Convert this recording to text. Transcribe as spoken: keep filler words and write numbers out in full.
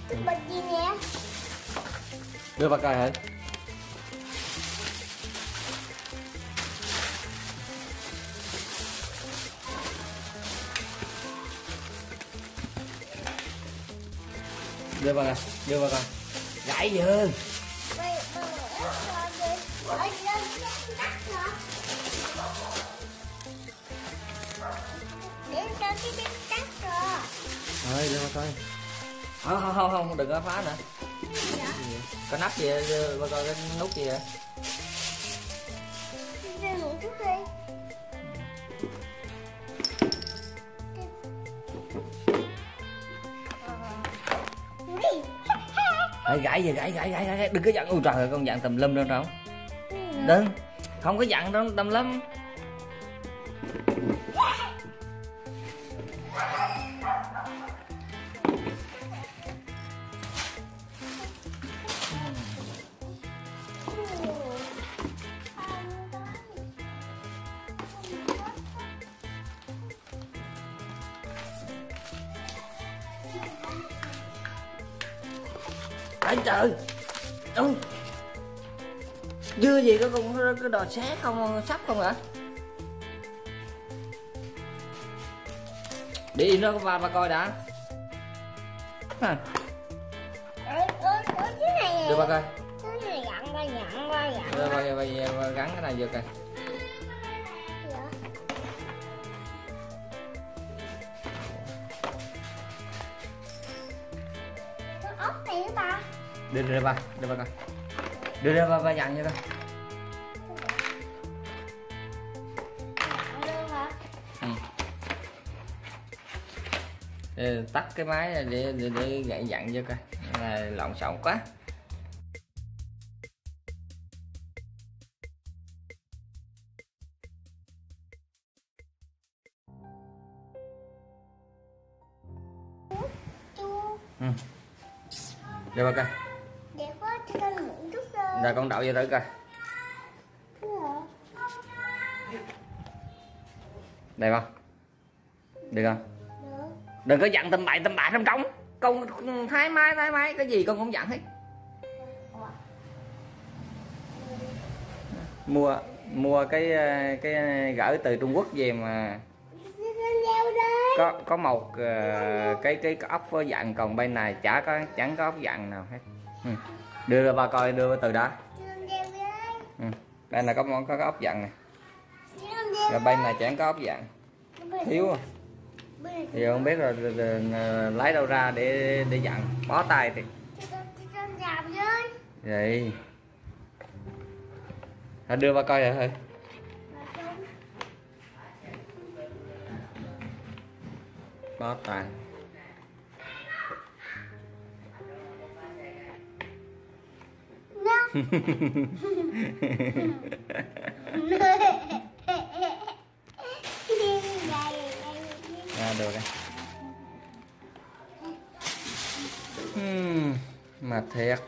Chụp bịch gì nè? Đưa ba coi hả? Đưa ba coi, đưa ba coi. Gãy dừa. Thôi đưa ba coi. Không không không không đừng có phá nữa. Có nắp gì ba coi cái nút gì vậy? Ê, gãy gì gãy gãy gãy gãy đừng có dặn. Ôi trời, con dặn tùm lum đâu đâu. Đừng, không có dặn đâu tùm lum. Anh trời, đâu dưa gì có con cái đò xé không, sắp không hả? Để im đó ba ba coi đã. À. Đưa ba coi. Đưa ba, ba, ba gắn cái này vô coi. Đưa ra ba, đưa ba coi. Đưa ra ba ba dặn cho coi. Ừ. Để tắt cái máy để để để gãy dặn cho coi. Là lộn xộn quá. Ừ. Đưa ba coi. Đẹp quá, cho con ngủ chút thôi. Rồi con đậu vô thử coi. Đẹp không? Được không? Được. Đừng có dặn tầm bậy tầm bạ trong trống. Con thái mái thái mái cái gì con cũng dặn hết. Mua mua cái cái gửi từ Trung Quốc về mà có có một uh, cái cái ốc có dặn, còn bên này chả có chẳng có ốc dặn nào hết. Ừ. Đưa ra ba coi, đưa từ đó. Ừ. Đây là có có, có ốc dặn này. Rồi bên này chẳng có ốc dặn. Thiếu à. Thì không biết rồi, rồi, rồi, rồi lấy đâu ra để để dặn, bó tay thì. Vậy. Thôi đưa ba coi rồi thôi. Bó tay. À, được rồi. Uhm, mà thiệt.